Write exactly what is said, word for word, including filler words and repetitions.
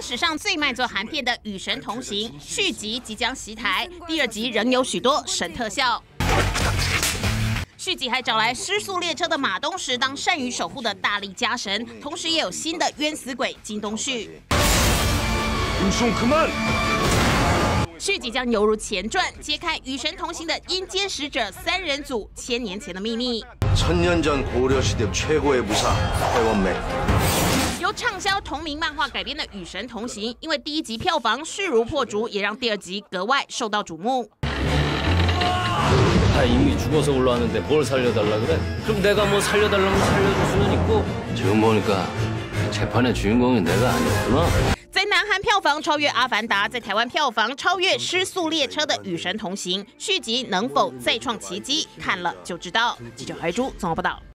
史上最卖座韩片的《与神同行》续集即将袭台，第二集仍有许多神特效。 续集还找来失速列车的马东石当善于守护的大力家神，同时也有新的冤死鬼金东旭。续集将犹如前传，揭开与神同行的阴间使者三人组千年前的秘密。 천년 전 고려 시대 최고의 무사 회원매。 由畅销同名漫画改编的《与神同行》，因为第一集票房势如破竹，也让第二集格外受到瞩目。 다 이미 죽어서 올라왔는데 뭘 살려달라 그래? 그럼 내가 뭐 살려달라면 살려줄 수는 있고 지금 보니까 재판의 주인공이 내가 아니었구나. 在南韩票房超越《阿凡达》，在台湾票房超越《失速列车》的《与神同行》续集能否再创奇迹？看了就知道。记者海珠综合报道。